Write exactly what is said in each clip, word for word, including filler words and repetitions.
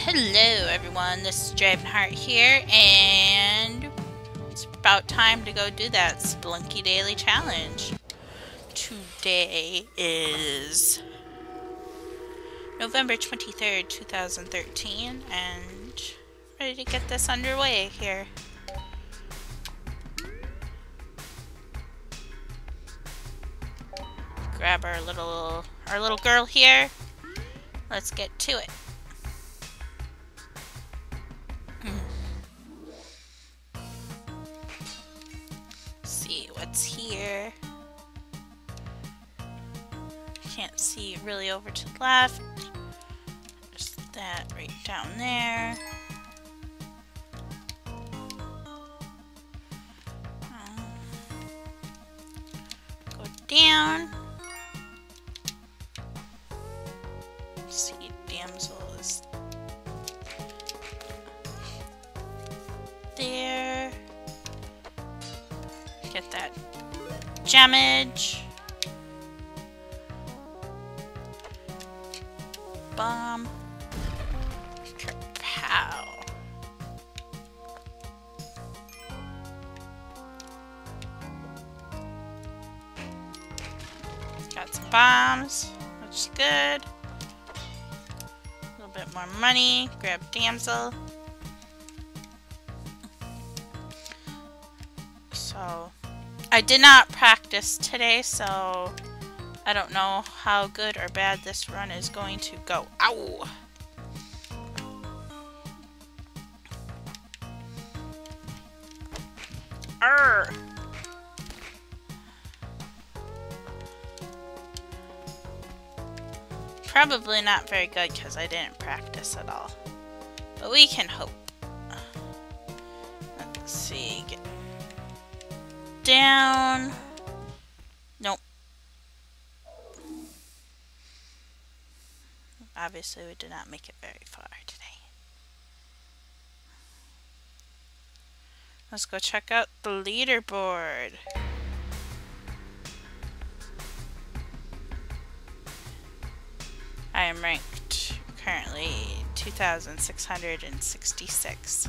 Hello everyone, this is Dravenheart here, and it's about time to go do that Spelunky Daily Challenge. Today is November twenty-third, two thousand thirteen, and ready to get this underway here. Grab our little our little girl here. Let's get to it. See what's here. Can't see really over to the left. Just that right down there. Um, go down. See, damsel is there. Get that gemage. Bomb. Pow. Got some bombs, which is good. A little bit more money. Grab damsel. So I did not practice today, so I don't know how good or bad this run is going to go. Ow! Arr! Probably not very good because I didn't practice at all. But we can hope. Let's see. Get down. Nope. Obviously, we did not make it very far today. Let's go check out the leaderboard. I am ranked currently two thousand six hundred sixty-six.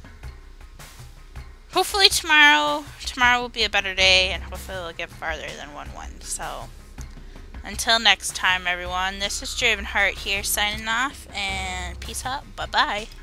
Hopefully tomorrow, tomorrow will be a better day, and hopefully we'll get farther than one one. So, until next time, everyone, this is Dravenheart here signing off, and peace out. Bye-bye.